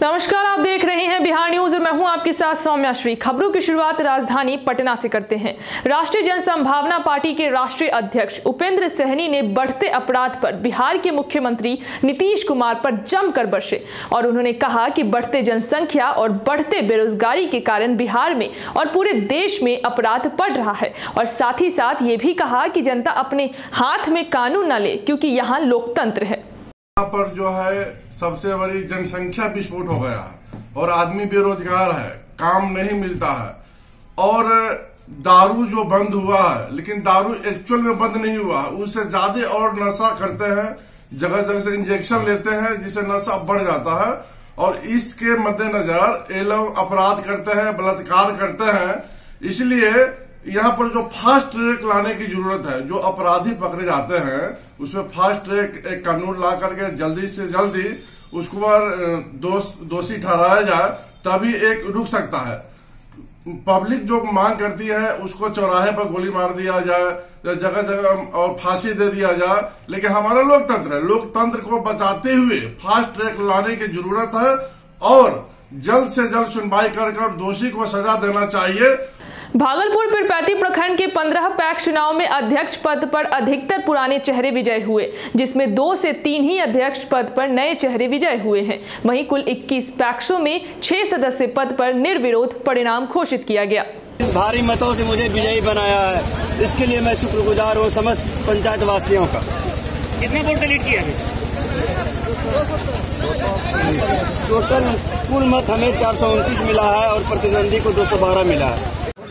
नमस्कार, आप देख रहे हैं बिहार न्यूज और मैं हूं आपके साथ सौम्या श्री। खबरों की शुरुआत राजधानी पटना से करते हैं। राष्ट्रीय जनसंभावना पार्टी के राष्ट्रीय अध्यक्ष उपेंद्र सहनी ने बढ़ते अपराध पर बिहार के मुख्यमंत्री नीतीश कुमार पर जमकर बरसे और उन्होंने कहा कि बढ़ते जनसंख्या और बढ़ते बेरोजगारी के कारण बिहार में और पूरे देश में अपराध बढ़ रहा है और साथ ही साथ ये भी कहा कि जनता अपने हाथ में कानून न ले क्योंकि यहाँ लोकतंत्र है। यहाँ पर जो है सबसे बड़ी जनसंख्या विस्फोट हो गया है और आदमी बेरोजगार है, काम नहीं मिलता है और दारू जो बंद हुआ है, लेकिन दारू एक्चुअल में बंद नहीं हुआ है, उससे ज्यादा और नशा करते हैं, जगह जगह से इंजेक्शन लेते हैं जिससे नशा बढ़ जाता है और इसके मद्देनजर ये लोग अपराध करते हैं, बलात्कार करते हैं। इसलिए यहाँ पर जो फास्ट ट्रैक लाने की जरूरत है, जो अपराधी पकड़े जाते हैं उसमें फास्ट ट्रैक एक कानून ला करके जल्दी से जल्दी उसको दोषी ठहराया जाए, तभी एक रुक सकता है। पब्लिक जो मांग करती है उसको चौराहे पर गोली मार दिया जाए, जगह जगह और फांसी दे दिया जाए, लेकिन हमारा लोकतंत्र है, लोकतंत्र को बचाते हुए फास्ट ट्रैक लाने की जरूरत है और जल्द से जल्द सुनवाई कर दोषी को सजा देना चाहिए। भागलपुर पीरपैंती प्रखंड के 15 पैक्स चुनाव में अध्यक्ष पद पर अधिकतर पुराने चेहरे विजय हुए, जिसमें 2 से 3 ही अध्यक्ष पद पर नए चेहरे विजय हुए हैं। वहीं कुल 21 पैक्सों में 6 सदस्य पद पर निर्विरोध परिणाम घोषित किया गया। भारी मतों से मुझे विजयी बनाया है, इसके लिए मैं शुक्रगुजार हूँ समस्त पंचायत वासियों का। कितने वोट से लीड किया? टोटल कुल मत हमें 429 मिला है और प्रतिद्वंदी को 212 मिला है।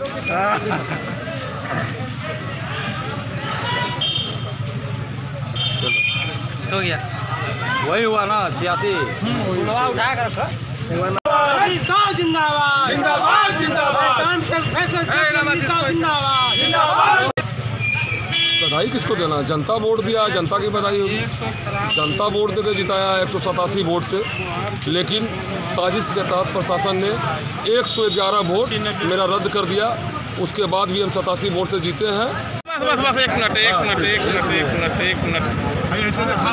तो गया वही हुआ ना 86 उठा कर रखो। जिंदाबाद जिंदाबाद जिंदाबाद। बधाई किसको देना? जनता वोट दिया, जनता की बधाई होगी। जनता वोट देकर जिताया 187 वोट से, लेकिन साजिश के तहत प्रशासन ने 111 वोट मेरा रद्द कर दिया। उसके बाद भी हम 87 वोट से जीते हैं। बस एक मिनट ऐसे दिखाओ।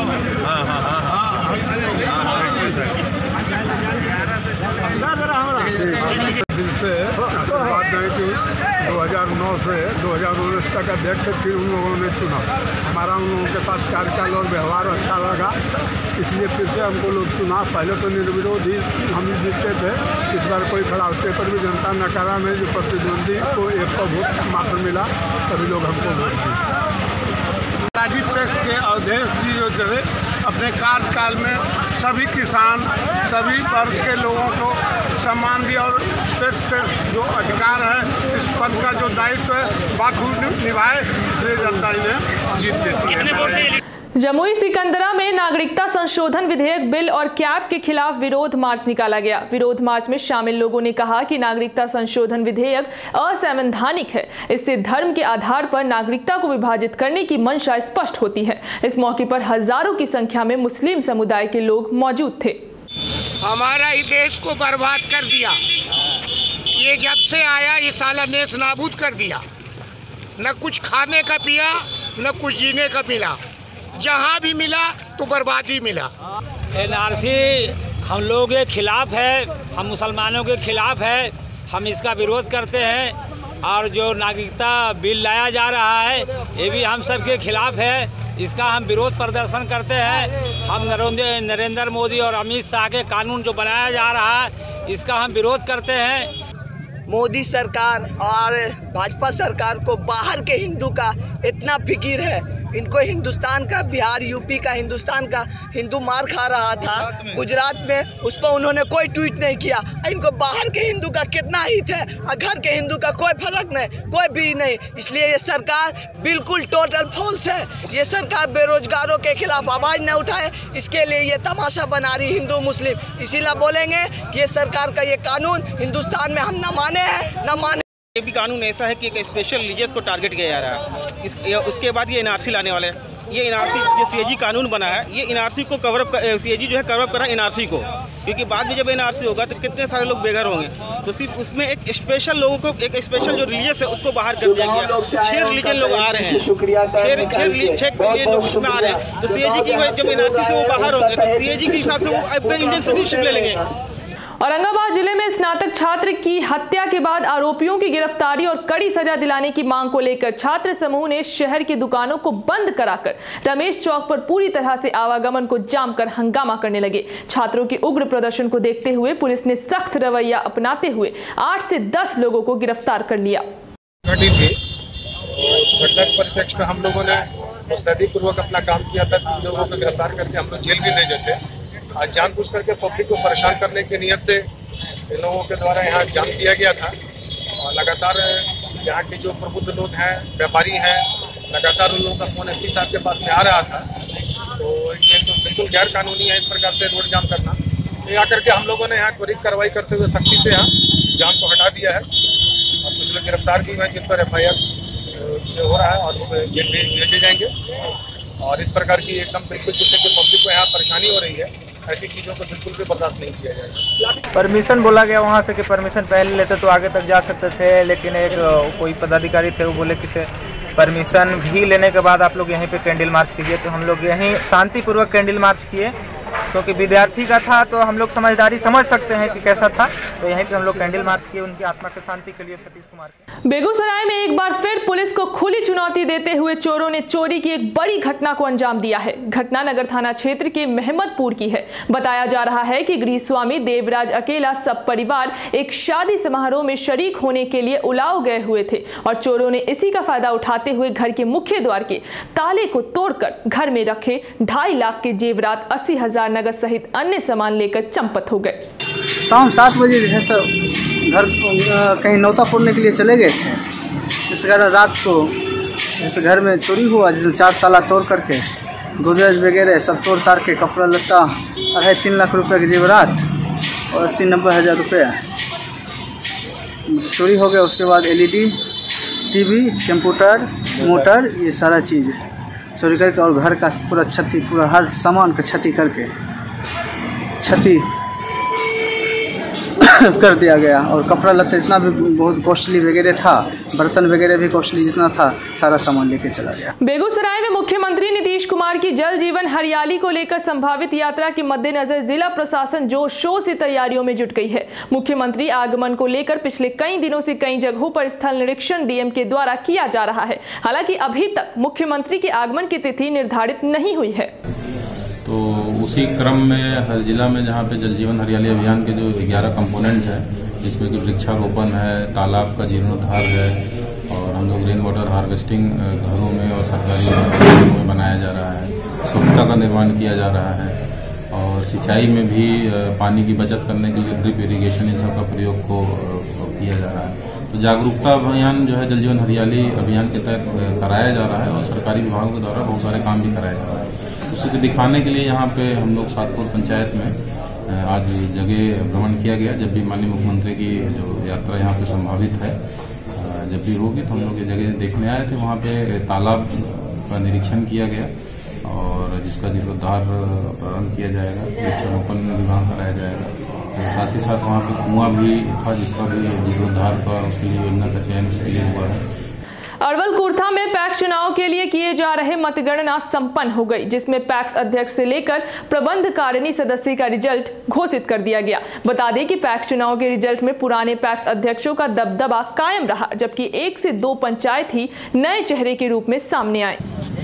दिल से बात नहीं कि 2009 से 2019 तक अध्यक्ष फिर उन लोगों ने चुना। हमारा उन लोगों के साथ कार्यकाल और व्यवहार अच्छा लगा, इसलिए फिर से हमको लोग चुना। पहले तो निर्विरोध ही हम जीतते थे, इस बार कोई खराब पेपर भी जनता नकारा नहीं, जो प्रतिद्वंदी को 100 वोट मात्र मिला, तभी लोग हमको वोट दिए। राजीव टैक्स के अध्यक्ष जी जो थे अपने कार्यकाल में सभी किसान, सभी वर्ग के लोगों को सम्मान दिया और टैक्स से जो अधिकार है, इस पद का जो दायित्व है बाखूबी निभाए, इसलिए जनता ने जीत दी। जमुई सिकंदरा में नागरिकता संशोधन विधेयक बिल और कैब के खिलाफ विरोध मार्च निकाला गया। विरोध मार्च में शामिल लोगों ने कहा कि नागरिकता संशोधन विधेयक असंवैधानिक है, इससे धर्म के आधार पर नागरिकता को विभाजित करने की मंशा स्पष्ट होती है। इस मौके पर हजारों की संख्या में मुस्लिम समुदाय के लोग मौजूद थे। हमारा ही देश को बर्बाद कर दिया, ये जब से आया ये साला नेस नाबूद कर दिया। न कुछ खाने का पिया, न कुछ जीने का मिला, जहाँ भी मिला तो बर्बादी मिला। NRC हम लोगों के खिलाफ है, हम मुसलमानों के खिलाफ है, हम इसका विरोध करते हैं और जो नागरिकता बिल लाया जा रहा है ये भी हम सब के खिलाफ है, इसका हम विरोध प्रदर्शन करते हैं। हम नरेंद्र मोदी और अमित शाह के कानून जो बनाया जा रहा है इसका हम विरोध करते हैं। मोदी सरकार और भाजपा सरकार को बाहर के हिंदू का इतना फिक्र है, इनको हिंदुस्तान का, बिहार यूपी का, हिंदुस्तान का हिंदू मार खा रहा था गुजरात में, उस पर उन्होंने कोई ट्वीट नहीं किया। इनको बाहर के हिंदू का कितना हित है और घर के हिंदू का कोई फर्क नहीं, कोई भी नहीं। इसलिए ये सरकार बिल्कुल टोटल फॉल्स है। ये सरकार बेरोजगारों के खिलाफ आवाज़ न उठाए, इसके लिए ये तमाशा बना रही हिंदू मुस्लिम। इसीलिए बोलेंगे कि ये सरकार का ये कानून हिंदुस्तान में हम न माने हैं न माने। ये भी कानून ऐसा है कि एक स्पेशल रिलीजियस को टारगेट किया जा रहा है। उसके बाद ये NRC लाने वाले हैं। ये NRC जो CAG कानून बना है, ये NRC को कवरअप, CAG जो है कवरअप कर रहा है NRC को, क्योंकि बाद में जब NRC होगा तो कितने सारे लोग बेघर होंगे। तो सिर्फ उसमें एक स्पेशल लोगों को, एक स्पेशल जो रिलीजियस है उसको बाहर कर दिया गया। 6 रिलीजन लोग आ रहे हैं, 6 रिलीजन लोग इसमें आ रहे हैं। तो CAG की जब NRC से वो बाहर होंगे तो CAG के हिसाब से वो इंडियन सिटीजनशिप ले लेंगे। औरंगाबाद जिले में स्नातक छात्र की हत्या के बाद आरोपियों की गिरफ्तारी और कड़ी सजा दिलाने की मांग को लेकर छात्र समूह ने शहर की दुकानों को बंद कराकर रमेश चौक पर पूरी तरह से आवागमन को जाम कर हंगामा करने लगे। छात्रों के उग्र प्रदर्शन को देखते हुए पुलिस ने सख्त रवैया अपनाते हुए 8 से 10 लोगों को गिरफ्तार कर लिया। घटना के परिप्रेक्ष्य में हम लोगों ने मुस्तैदी पूर्वक अपना काम किया था। 3 लोगों को गिरफ्तार करके हम लोग जेल भी ले जाते। आज जानबूझ करके पब्लिक को परेशान करने की नियत से इन लोगों के द्वारा यहाँ जाम किया गया था और लगातार यहाँ के जो प्रबुद्ध लोग हैं, व्यापारी हैं, लगातार उन लोगों का फोन एसपी साहब के पास में आ रहा था। तो ये तो बिल्कुल गैर कानूनी है इस प्रकार से रोड जाम करना। तो यहाँ करके हम लोगों ने यहाँ त्वरित कार्रवाई करते हुए सख्ती से यहाँ जाम को हटा दिया है और कुछ लोग गिरफ्तार किए हैं जिन पर FIR हो रहा है और जेल भेजे जाएंगे। और इस प्रकार की एकदम बिल्कुल जिससे कि पब्लिक को यहाँ परेशानी हो रही है, ऐसी चीज़ों को बिल्कुल भी बर्दाश्त नहीं किया जाएगा। परमिशन बोला गया वहाँ से कि परमिशन पहले लेते तो आगे तक जा सकते थे, लेकिन एक कोई पदाधिकारी थे वो बोले कि से परमिशन भी लेने के बाद आप लोग यहीं पे कैंडल मार्च कीजिए। तो हम लोग यहीं शांतिपूर्वक कैंडल मार्च किए, क्योंकि विद्यार्थी का था तो हम लोग समझदारी समझ सकते हैं कि कैसा था। तो यहीं पे हम लोग कैंडल मार्च किए उनकी आत्मा की शांति के लिए सतीश कुमार के। बेगूसराय में एक बार फिर पुलिस को खुली चुनौती देते हुए चोरों ने चोरी की एक बड़ी घटना को अंजाम दिया है। घटना नगर थाना क्षेत्र के महमदपुर की है। बताया जा रहा है कि गृहस्वामी देवराज अकेला सब परिवार एक शादी समारोह में शरीक होने के लिए उलाव गए हुए थे और चोरों ने इसी का फायदा उठाते हुए घर के मुख्य द्वार के ताले को तोड़कर घर में रखे 2.5 लाख के जेवरात, 80,000 नगद सहित अन्य सामान लेकर चंपत हो गए। शाम 7 बजे जो है सब घर कहीं नौता फोड़ने के लिए चले गए थे। जिस कारण रात को जैसे घर में चोरी हुआ, जिसमें 4 ताला तोड़ करके गोदरेज वगैरह सब तोड़ ताड़ के कपड़ा लत्ता 2.5-3 लाख रुपए के जेवरात और 80-90 हज़ार रुपये चोरी हो गया। उसके बाद LED, TV, कंप्यूटर, मोटर, ये सारा चीज़ चोरी करके और घर का पूरा क्षति, पूरा हर सामान का क्षति करके क्षति कर दिया गया। और कपड़ा लत्ता जितना भी बहुत कॉस्टली वगैरह था, बर्तन वगैरह भी कॉस्टली जितना था, सारा सामान लेके चला गया। बेगूसराय में मुख्यमंत्री नीतीश कुमार की जल जीवन हरियाली को लेकर संभावित यात्रा के मद्देनजर जिला प्रशासन जोर शोर से तैयारियों में जुट गई है। मुख्यमंत्री आगमन को लेकर पिछले कई दिनों से कई जगहों पर स्थल निरीक्षण DM के द्वारा किया जा रहा है। हालांकि अभी तक मुख्यमंत्री के आगमन की तिथि निर्धारित नहीं हुई है। तो उसी क्रम में हर जिला में जहाँ पे जल जीवन हरियाली अभियान के जो 11 कंपोनेंट हैं, जिसमें कि वृक्षारोपण है, तालाब का जीर्णोद्धार है और हम लोग रेन वाटर हार्वेस्टिंग घरों में और सरकारी घरों में बनाया जा रहा है, स्वच्छता का निर्माण किया जा रहा है और सिंचाई में भी पानी की बचत करने के लिए ड्रिप इरिगेशन इन सब का प्रयोग को किया जा रहा है। तो जागरूकता अभियान जो है जल जीवन हरियाली अभियान के तहत कराया जा रहा है और सरकारी विभागों के द्वारा बहुत सारे काम भी कराया जा रहा है। उसे दिखाने के लिए यहाँ पे हम लोग सातपुर पंचायत में आज जगह भ्रमण किया गया। जब भी माननीय मुख्यमंत्री की जो यात्रा यहाँ पे संभावित है, जब भी होगी तो हम लोग ये जगह देखने आए थे। वहाँ पे तालाब का निरीक्षण किया गया और जिसका जीर्णोद्धार प्रारंभ किया जाएगा, वृक्षारोपण विभाग कराया जाएगा। तो साथ ही साथ वहाँ पे कुआं भी था जिसका भी जीर्णोद्धार का उसके लिए योजना का चयन उसके लिए हुआ है। अरवल कुर्था में पैक्स चुनाव के लिए किए जा रहे मतगणना संपन्न हो गई, जिसमें पैक्स अध्यक्ष से लेकर प्रबंध कारिणी सदस्य का रिजल्ट घोषित कर दिया गया। बता दें कि पैक्स चुनाव के रिजल्ट में पुराने पैक्स अध्यक्षों का दबदबा कायम रहा, जबकि 1 से 2 पंचायत ही नए चेहरे के रूप में सामने आए।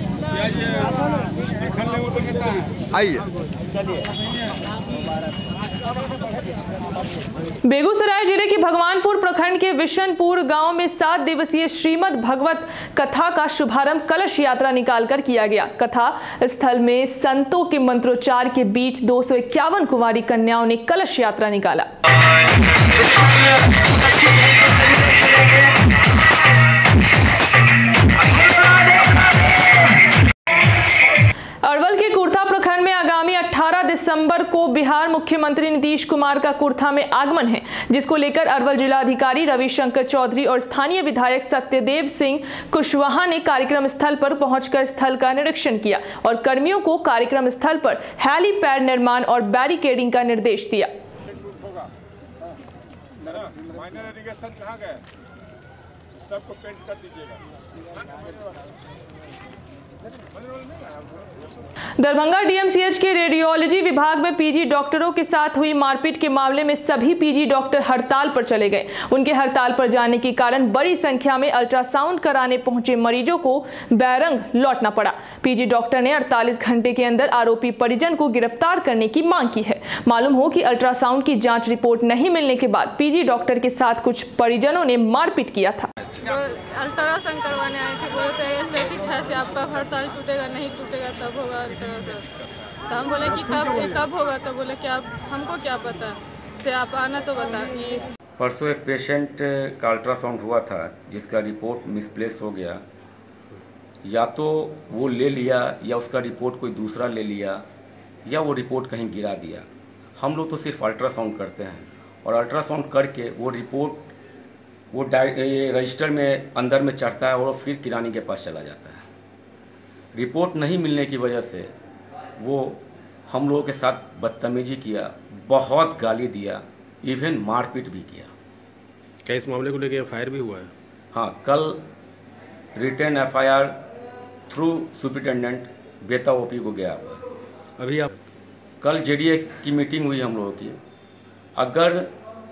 बेगूसराय जिले के भगवानपुर प्रखंड के विशनपुर गांव में 7 दिवसीय श्रीमद् भगवत कथा का शुभारंभ कलश यात्रा निकालकर किया गया। कथा स्थल में संतों के मंत्रोच्चार के बीच 251 कुंवारी कन्याओं ने कलश यात्रा निकाला। अरवल के कुर्था प्रखंड में आगामी 18 दिसंबर को बिहार मुख्यमंत्री नीतीश कुमार का कुर्था में आगमन है, जिसको लेकर अरवल जिलाधिकारी रविशंकर चौधरी और स्थानीय विधायक सत्यदेव सिंह कुशवाहा ने कार्यक्रम स्थल पर पहुंचकर स्थल का निरीक्षण किया और कर्मियों को कार्यक्रम स्थल पर हेलीपैड निर्माण और बैरिकेडिंग का निर्देश दिया। सबको पेंट कर दीजिएगा। दरभंगा डीएमसीएच के रेडियोलॉजी विभाग में पीजी डॉक्टरों के साथ हुई मारपीट के मामले में सभी पीजी डॉक्टर हड़ताल पर चले गए। उनके हड़ताल पर जाने के कारण बड़ी संख्या में अल्ट्रासाउंड कराने पहुंचे मरीजों को बैरंग लौटना पड़ा। पीजी डॉक्टर ने 48 घंटे के अंदर आरोपी परिजन को गिरफ्तार करने की मांग की है। मालूम हो कि अल्ट्रासाउंड की जांच रिपोर्ट नहीं मिलने के बाद पीजी डॉक्टर के साथ कुछ परिजनों ने मारपीट किया था। अल्ट्रासाउंड करवाने आए थे, बोले थे एस्थेटिक है से आपका हड़ताल टूटेगा, नहीं टूटेगा तब होगा अल्ट्रासाउंड। तो हम बोले कि कब होगा, तो बोले कि आप हमको क्या पता से आप आना तो बताइए। परसों एक पेशेंट का अल्ट्रासाउंड हुआ था जिसका रिपोर्ट मिसप्लेस हो गया, या तो वो ले लिया या उसका रिपोर्ट कोई दूसरा ले लिया या वो रिपोर्ट कहीं गिरा दिया। हम लोग तो सिर्फ अल्ट्रासाउंड करते हैं और अल्ट्रासाउंड करके वो रिपोर्ट वो रजिस्टर में अंदर में चढ़ता है और फिर किरानी के पास चला जाता है। रिपोर्ट नहीं मिलने की वजह से वो हम लोगों के साथ बदतमीजी किया, बहुत गाली दिया, इवन मारपीट भी किया। क्या इस मामले को लेकर एफआईआर भी हुआ है? हाँ, कल रिटर्न एफआईआर थ्रू सुपरिटेंडेंट बेता ओपी को गया हुआ है। अभी आप कल जेडीए की मीटिंग हुई हम लोगों की। अगर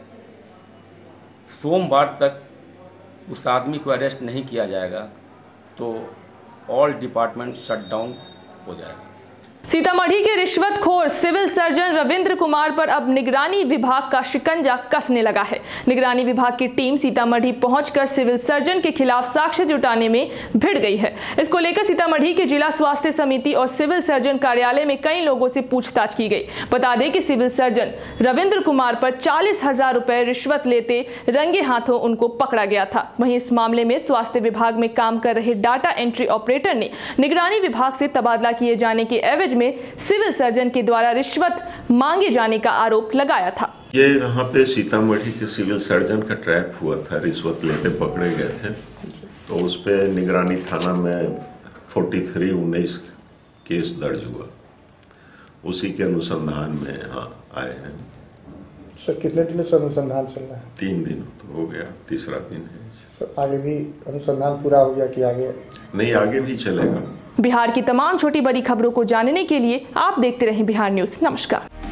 सोमवार तक उस आदमी को अरेस्ट नहीं किया जाएगा तो ऑल डिपार्टमेंट शट डाउन हो जाएगा। सीतामढ़ी के रिश्वतखोर सिविल सर्जन रविंद्र कुमार पर अब निगरानी विभाग का शिकंजा कसने लगा है। निगरानी विभाग की टीम सीतामढ़ी पहुंचकर सिविल सर्जन के खिलाफ साक्ष्य जुटाने में भिड़ गई है। इसको लेकर सीतामढ़ी के जिला स्वास्थ्य समिति और सिविल सर्जन कार्यालय में कई लोगों से पूछताछ की गई। बता दें कि सिविल सर्जन रविंद्र कुमार पर 40,000 रुपए रिश्वत लेते रंगे हाथों उनको पकड़ा गया था। वहीं इस मामले में स्वास्थ्य विभाग में काम कर रहे डाटा एंट्री ऑपरेटर ने निगरानी विभाग से तबादला किए जाने के एवज में सिविल सर्जन के द्वारा रिश्वत मांगे जाने का आरोप लगाया था। ये यहाँ पे सीतामढ़ी के सिविल सर्जन का ट्रैप हुआ था, रिश्वत लेते पकड़े गए थे, तो उस पे निगरानी थाना में 4319 केस दर्ज हुआ। उसी के अनुसंधान में यहाँ आए हैं। सर कितने दिनों से अनुसंधान चल रहा है? 3 दिन तो हो गया, तीसरा दिन है। सर आगे भी अनुसंधान पूरा हो गया कि आगे? नहीं, आगे भी चलेगा। बिहार की तमाम छोटी बड़ी खबरों को जानने के लिए आप देखते रहें बिहार न्यूज। नमस्कार।